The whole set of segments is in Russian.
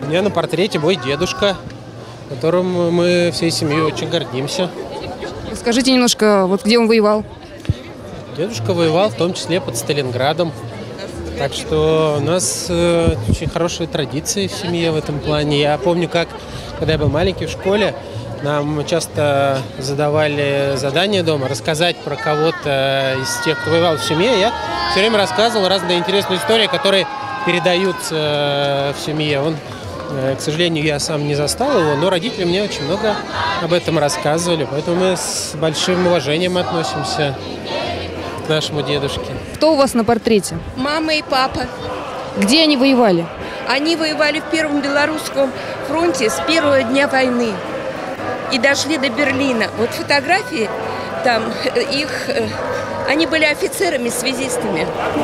меня на портрете мой дедушка, которым мы всей семьей очень гордимся. Скажите немножко, вот где он воевал? Дедушка воевал в том числе под Сталинградом. Так что у нас очень хорошие традиции в семье в этом плане. Я помню, как, когда я был маленький в школе, нам часто задавали задание дома рассказать про кого-то из тех, кто воевал в семье. Я все время рассказывал разные интересные истории, которые передаются в семье. К сожалению, я сам не застал его, но родители мне очень много об этом рассказывали. Поэтому мы с большим уважением относимся к нашему дедушке. Кто у вас на портрете? Мама и папа. Где они воевали? Они воевали в Первом Белорусском фронте с первого дня войны и дошли до Берлина. Вот фотографии там их, они были офицерами, связистами.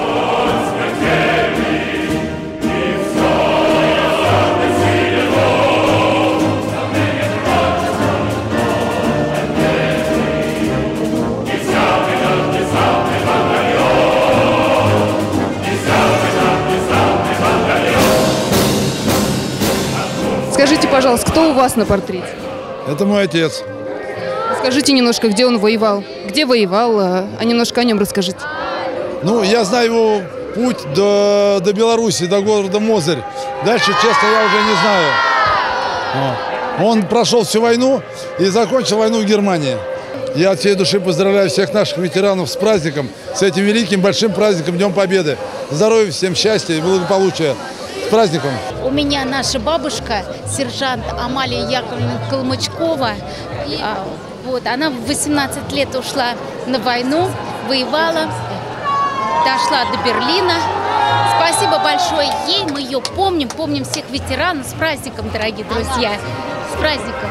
Скажите, пожалуйста, кто у вас на портрете? Это мой отец. Скажите немножко, где он воевал? Где воевал? А немножко о нем расскажите. Ну, я знаю его путь до Беларуси, до города Мозырь. Дальше, честно, я уже не знаю. Он прошел всю войну и закончил войну в Германии. Я от всей души поздравляю всех наших ветеранов с праздником, с этим великим большим праздником Днем Победы. Здоровья, всем счастья и благополучия. С праздником! У меня наша бабушка, сержант Амалия Яковлевна Калмычкова. Вот, она в 18 лет ушла на войну, воевала, дошла до Берлина. Спасибо большое ей, мы ее помним всех ветеранов. С праздником, дорогие друзья, с праздником!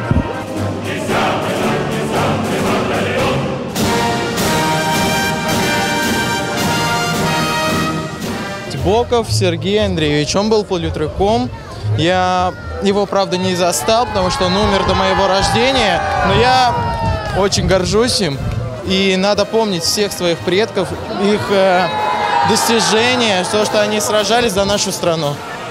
Боков Сергей Андреевич, он был политруком. Я его, правда, не застал, потому что он умер до моего рождения, но я очень горжусь им. И надо помнить всех своих предков, их достижения, то, что они сражались за нашу страну.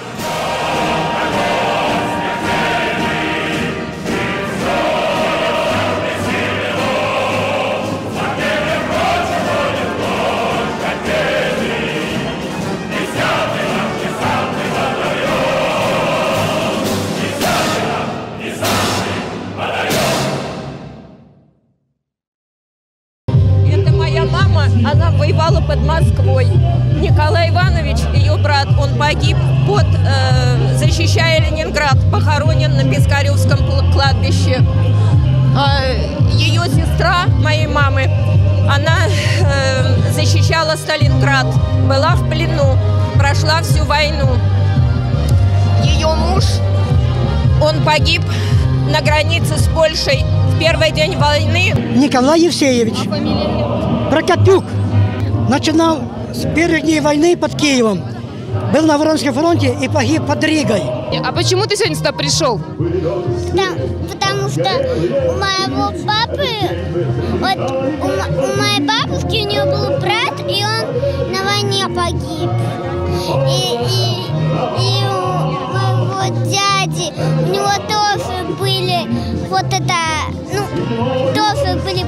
Она воевала под Москвой. Николай Иванович, ее брат, он погиб, защищая Ленинград, похоронен на Пискаревском кладбище. Ее сестра, моей мамы, она защищала Сталинград, была в плену, прошла всю войну. Ее муж, он погиб на границе с Польшей в первый день войны. Николай Евсеевич. А фамилия? Прокопюк. Начинал с первых дней войны под Киевом. Был на Воронежском фронте и погиб под Ригой. А почему ты сегодня сюда пришел? Потому что у моего папы, у моей бабушки, у нее был брат, и он на войне погиб. И у моего дяди, у него тоже были тоже были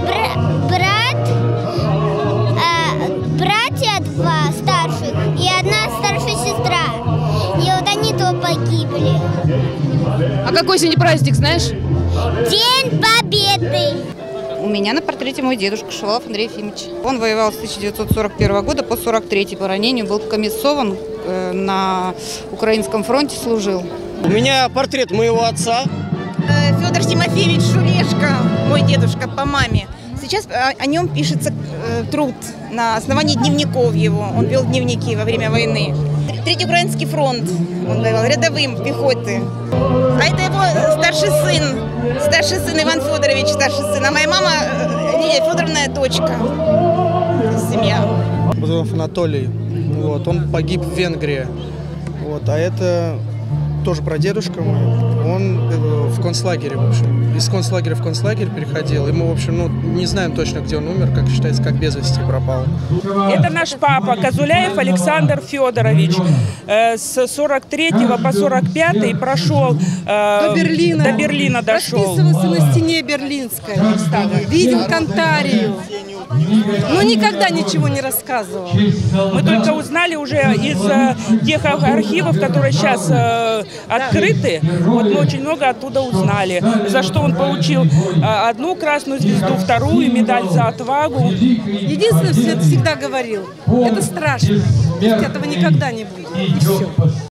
братья два старших и одна старшая сестра. И вот они то погибли. А какой сегодня праздник, знаешь? День Победы! У меня на портрете мой дедушка Шувалов Андрей Ефимович. Он воевал с 1941 года по 1943. По ранению был комиссован, на Украинском фронте служил. У меня портрет моего отца. Федор Тимофеевич Шулешко, мой дедушка по маме. Сейчас о нем пишется труд на основании дневников его. Он вел дневники во время войны. Третий Украинский фронт. Он воевал рядовым пехоты. А это его старший сын Иван Федорович, старший сын. А моя мама Лилия Федоровна дочка. Семья. Бузов Анатолий. Вот, он погиб в Венгрии. Вот, а это тоже прадедушка мой. Он в концлагере, в общем, из концлагеря в концлагерь переходил. И мы, в общем, ну, не знаем точно, где он умер, как считается, как без вести пропал. Это наш папа Козуляев Александр Федорович. С 43 по 45 прошел до Берлина дошел. Расписывался на стене Берлинской. Видел Кантарию. Но никогда ничего не рассказывал. Мы только узнали уже из тех архивов, которые сейчас открыты. Вот мы очень много оттуда узнали. За что он получил одну красную звезду, вторую медаль за отвагу. Единственное, Свет всегда говорил, это страшно. Этого никогда не будет. И все.